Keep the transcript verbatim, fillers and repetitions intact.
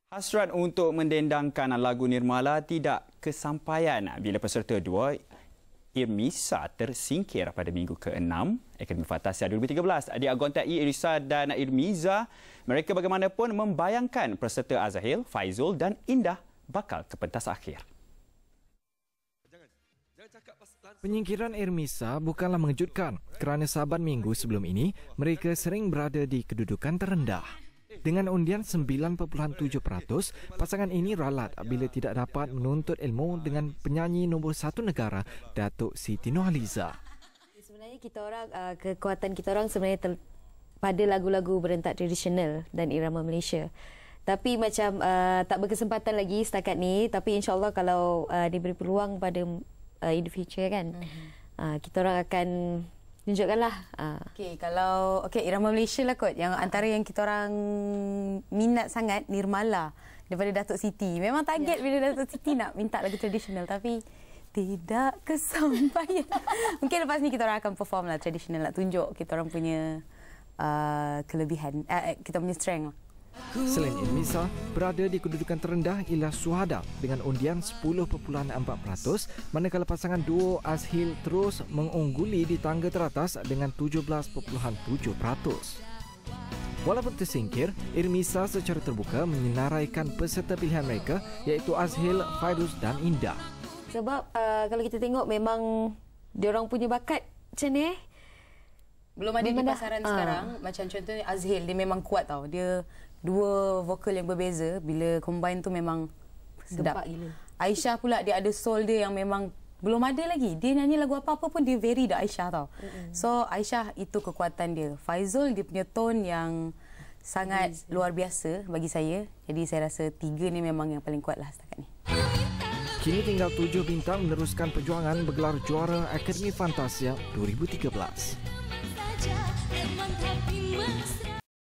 Hasrat untuk mendendangkan lagu Nirmala tidak kesampaian bila peserta dua Irmisa tersingkir pada minggu keenam Akademi Fantasia dua ribu tiga belas. Diagontai Irisa dan Irmiza, mereka bagaimanapun membayangkan peserta Azahil, Faizul dan Indah bakal ke pentas akhir. Penyingkiran Irmisa bukanlah mengejutkan kerana saban minggu sebelum ini mereka sering berada di kedudukan terendah. Dengan undian sembilan perpuluhan tujuh peratus, pasangan ini ralat bila tidak dapat menuntut ilmu dengan penyanyi nombor satu negara, Datuk Siti Nurhaliza. Sebenarnya kita orang, uh, kekuatan kita orang sebenarnya ter- pada lagu-lagu berentak tradisional dan irama Malaysia. Tapi macam uh, tak berkesempatan lagi setakat ni, tapi insyaAllah kalau uh, diberi peluang pada uh, in the future kan, mm-hmm. uh, kita orang akan tunjukkanlah. Uh. Okey, kalau okey irama Malaysia lah kot, yang antara yang kita orang minat sangat Nirmala daripada Datuk Siti. Memang target yeah. bila Datuk Siti nak minta lagu tradisional tapi tidak kesampaian. Mungkin lepas ni kita orang akan perform lah tradisional, nak tunjuk kita orang punya uh, kelebihan, uh, kita punya strength lah. Selain Irmisa, berada di kedudukan terendah ialah Suhada dengan undian sepuluh perpuluhan empat peratus, manakala pasangan duo Azhil terus mengungguli di tangga teratas dengan tujuh belas perpuluhan tujuh peratus. Walaupun tersingkir, Irmisa secara terbuka menyenaraikan peserta pilihan mereka iaitu Azhil, Fairuz dan Indah. Sebab uh, kalau kita tengok memang diorang punya bakat macam ni eh. Belum ada di pasaran uh. sekarang. Macam contohnya Azhil, dia memang kuat tau. Dia dua vokal yang berbeza, bila combine tu memang sedap. Gila. Aisyah pula dia ada soul dia yang memang belum ada lagi. Dia nyanyi lagu apa-apa pun dia very dah Aisyah tau. Mm-hmm. So Aisyah itu kekuatan dia. Faizul dia punya tone yang sangat mm-hmm. luar biasa bagi saya. Jadi saya rasa tiga ni memang yang paling kuat lah setakat ni. Kini tinggal tujuh bintang meneruskan perjuangan bergelar juara Akademi Fantasia dua ribu tiga belas.